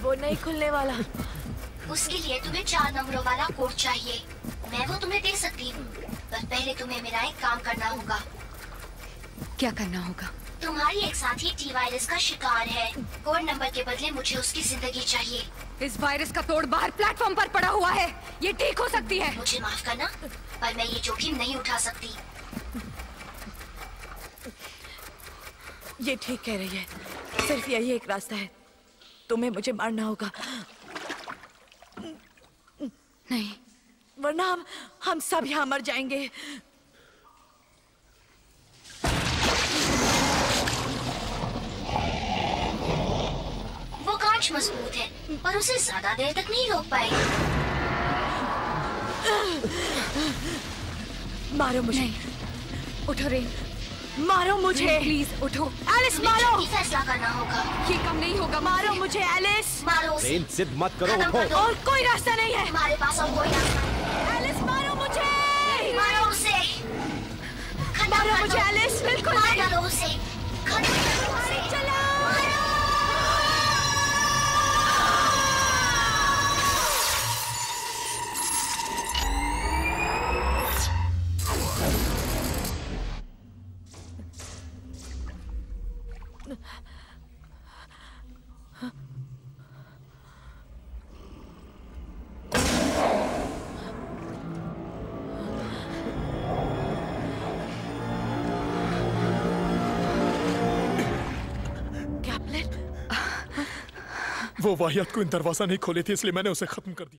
वो नहीं खुलने वाला। उसके लिए तुम्हें 4 नंबरों वाला कोड चाहिए। मैं वो तुम्हें दे सकती हूँ, पर पहले तुम्हें मेरा एक काम करना होगा। क्या करना होगा? तुम्हारी एक साथी टी वायरस का शिकार है। कोड नंबर के बदले मुझे उसकी जिंदगी चाहिए। इस वायरस का तोड़ बाहर प्लेटफॉर्म पर पड़ा हुआ है। ये ठीक हो सकती है। मुझे माफ करना, पर मैं ये जोखिम नहीं उठा सकती। ये ठीक कह रही है। सिर्फ यही एक रास्ता है। तुम्हें मुझे मारना होगा। नहीं, वरना हम सब यहाँ मर जाएंगे। वो कांच मजबूत है, पर उसे ज्यादा देर तक नहीं रोक पाएगी। मारो मुझे। नहीं। उठो रेन, मारो मुझे। प्लीज उठो। एलिस मारो। फैसला करना होगा। ये कम नहीं होगा। मारो मुझे एलिस। मारो उसे। रेन, जिद मत करो, खत्म कर उठो। दो। और कोई रास्ता नहीं है। तुम्हारे पास और कोई रास्ता नहीं। एलिस मारो मुझे। मारो उसे। खत्म मारो कर मुझे दो। एलिस। बिल्कुल मार नहीं। डालो उसे। खत्म कर दो उसे। चलो। वो वाहियात को इन दरवाजा नहीं खोली थी, इसलिए मैंने उसे खत्म कर दिया।